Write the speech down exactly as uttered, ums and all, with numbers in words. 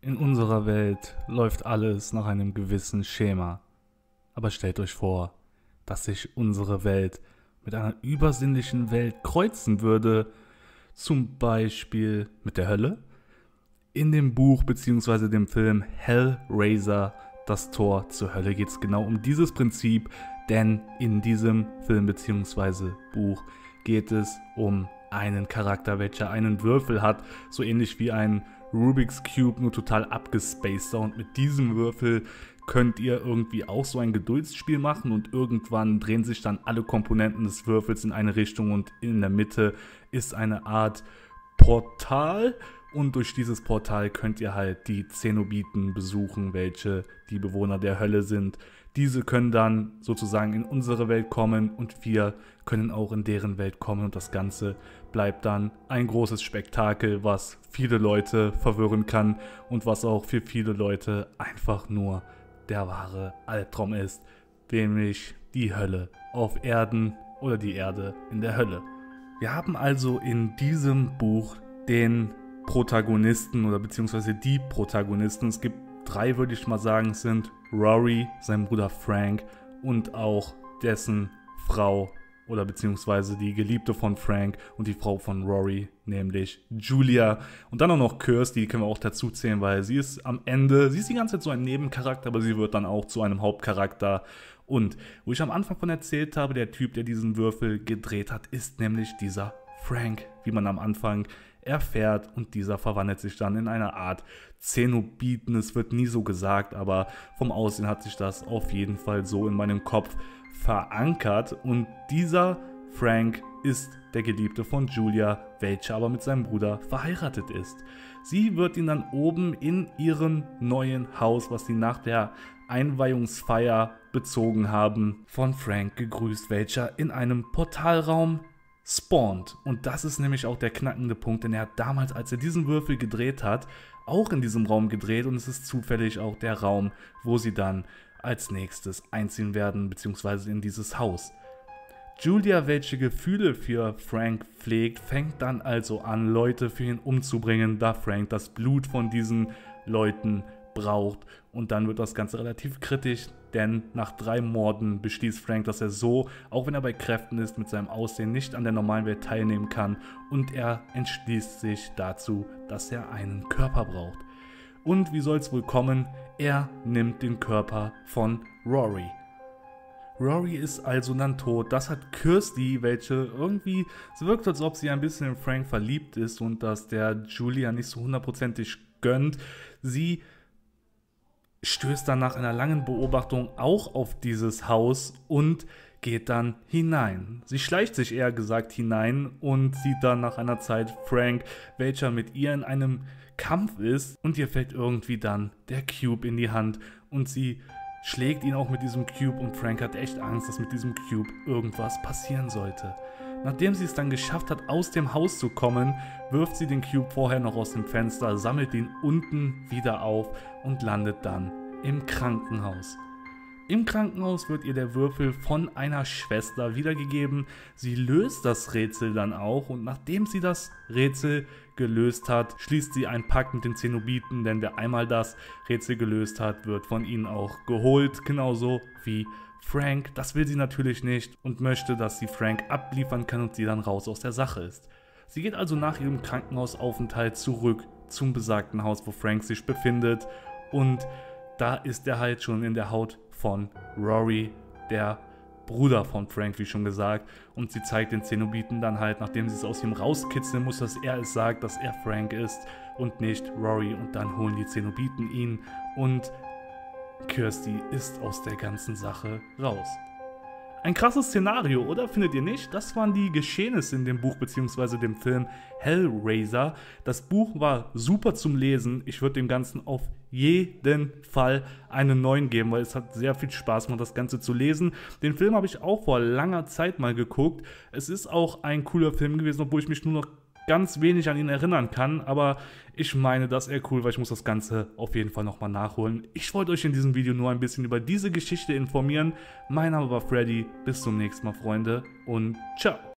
In unserer Welt läuft alles nach einem gewissen Schema. Aber stellt euch vor, dass sich unsere Welt mit einer übersinnlichen Welt kreuzen würde, zum Beispiel mit der Hölle. In dem Buch bzw. dem Film Hellraiser, das Tor zur Hölle, geht es genau um dieses Prinzip, denn in diesem Film bzw. Buch geht es um einen Charakter, welcher einen Würfel hat, so ähnlich wie ein Rubik's Cube, nur total abgespaceder, und mit diesem Würfel könnt ihr irgendwie auch so ein Geduldsspiel machen und irgendwann drehen sich dann alle Komponenten des Würfels in eine Richtung und in der Mitte ist eine Art Portal und durch dieses Portal könnt ihr halt die Zenobiten besuchen, welche die Bewohner der Hölle sind. Diese können dann sozusagen in unsere Welt kommen und wir können auch in deren Welt kommen und das Ganze bleibt dann ein großes Spektakel, was viele Leute verwirren kann und was auch für viele Leute einfach nur der wahre Albtraum ist, nämlich die Hölle auf Erden oder die Erde in der Hölle. Wir haben also in diesem Buch den Protagonisten oder beziehungsweise die Protagonisten. Es gibt drei, würde ich mal sagen, es sind Rory, sein Bruder Frank und auch dessen Frau oder beziehungsweise die Geliebte von Frank und die Frau von Rory, nämlich Julia. Und dann auch noch Kirsty, die können wir auch dazu zählen, weil sie ist am Ende, sie ist die ganze Zeit so ein Nebencharakter, aber sie wird dann auch zu einem Hauptcharakter. Und wo ich am Anfang von erzählt habe, der Typ, der diesen Würfel gedreht hat, ist nämlich dieser Frank, wie man am Anfang erfährt, und dieser verwandelt sich dann in eine Art Zenobiten. Es wird nie so gesagt, aber vom Aussehen hat sich das auf jeden Fall so in meinem Kopf verankert, und dieser Frank ist der Geliebte von Julia, welcher aber mit seinem Bruder verheiratet ist. Sie wird ihn dann oben in ihrem neuen Haus, was sie nach der Einweihungsfeier bezogen haben, von Frank gegrüßt, welcher in einem Portalraum spawnt. Und das ist nämlich auch der knackende Punkt, denn er hat damals, als er diesen Würfel gedreht hat, auch in diesem Raum gedreht, und es ist zufällig auch der Raum, wo sie dann als nächstes einziehen werden, beziehungsweise in dieses Haus. Julia, welche Gefühle für Frank pflegt, fängt dann also an, Leute für ihn umzubringen, da Frank das Blut von diesen Leuten braucht. Und dann wird das Ganze relativ kritisch, denn nach drei Morden beschließt Frank, dass er so, auch wenn er bei Kräften ist, mit seinem Aussehen nicht an der normalen Welt teilnehmen kann, und er entschließt sich dazu, dass er einen Körper braucht. Und wie soll es wohl kommen? Er nimmt den Körper von Rory. Rory ist also dann tot. Das hat Kirsty, welche irgendwie, es wirkt, als ob sie ein bisschen in Frank verliebt ist und dass der Julia nicht so hundertprozentig gönnt. Sie stößt dann nach einer langen Beobachtung auch auf dieses Haus und geht dann hinein. Sie schleicht sich eher gesagt hinein und sieht dann nach einer Zeit Frank, welcher mit ihr in einem Kampf ist, und ihr fällt irgendwie dann der Cube in die Hand und sie schlägt ihn auch mit diesem Cube, und Frank hat echt Angst, dass mit diesem Cube irgendwas passieren sollte. Nachdem sie es dann geschafft hat, aus dem Haus zu kommen, wirft sie den Cube vorher noch aus dem Fenster, sammelt ihn unten wieder auf und landet dann im Krankenhaus. Im Krankenhaus wird ihr der Würfel von einer Schwester wiedergegeben. Sie löst das Rätsel dann auch, und nachdem sie das Rätsel gelöst hat, schließt sie einen Pakt mit den Zenobiten, denn wer einmal das Rätsel gelöst hat, wird von ihnen auch geholt, genauso wie Frank. Das will sie natürlich nicht und möchte, dass sie Frank abliefern kann und sie dann raus aus der Sache ist. Sie geht also nach ihrem Krankenhausaufenthalt zurück zum besagten Haus, wo Frank sich befindet, und da ist er halt schon in der Haut von Rory, der Bruder von Frank, wie schon gesagt, und sie zeigt den Zenobiten dann halt, nachdem sie es aus ihm rauskitzeln muss, dass er es sagt, dass er Frank ist und nicht Rory, und dann holen die Zenobiten ihn und Kirsty ist aus der ganzen Sache raus. Ein krasses Szenario, oder? Findet ihr nicht? Das waren die Geschehnisse in dem Buch bzw. dem Film Hellraiser. Das Buch war super zum Lesen. Ich würde dem Ganzen auf jeden Fall einen neun geben, weil es hat sehr viel Spaß gemacht, das Ganze zu lesen. Den Film habe ich auch vor langer Zeit mal geguckt. Es ist auch ein cooler Film gewesen, obwohl ich mich nur noch ganz wenig an ihn erinnern kann, aber ich meine, dass er cool war. Ich muss das Ganze auf jeden Fall nochmal nachholen. Ich wollte euch in diesem Video nur ein bisschen über diese Geschichte informieren. Mein Name war Freddy. Bis zum nächsten Mal, Freunde, und ciao.